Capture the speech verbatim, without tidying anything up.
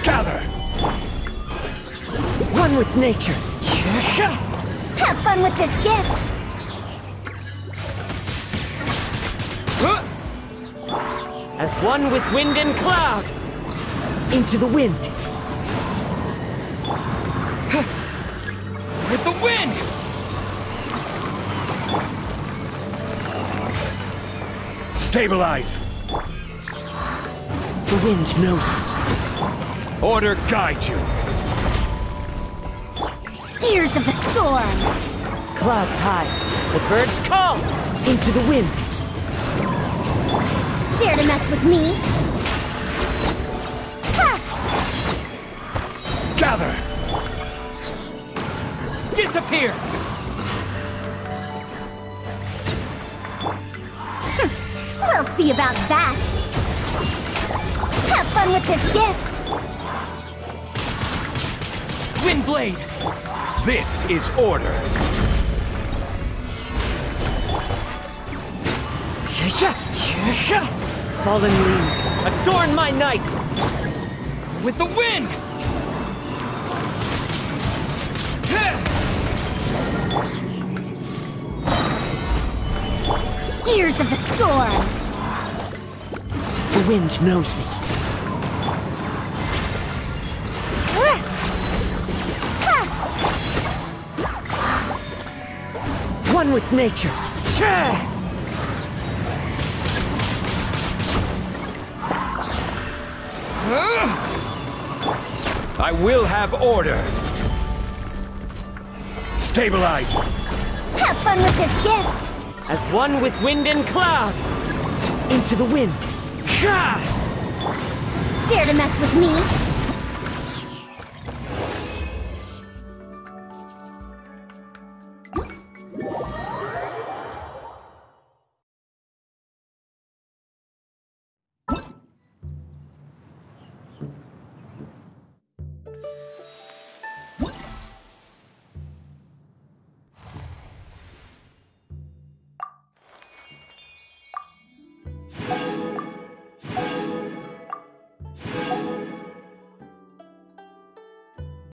Gather! One with nature. Have fun with this gift! As one with wind and cloud. Into the wind. With the wind! Stabilize! The wind knows me. Order guide you! Gears of the storm! Clouds high. The birds call. Into the wind. Dare to mess with me? Ha! Gather! Disappear! We'll see about that! Have fun with this gift! Windblade! This is order! Fallen leaves, adorn my night! With the wind! Gears of the storm! The wind knows me. One with nature. I will have order! Stabilize! Have fun with this gift! As one with wind and cloud. Into the wind. Dare to mess with me?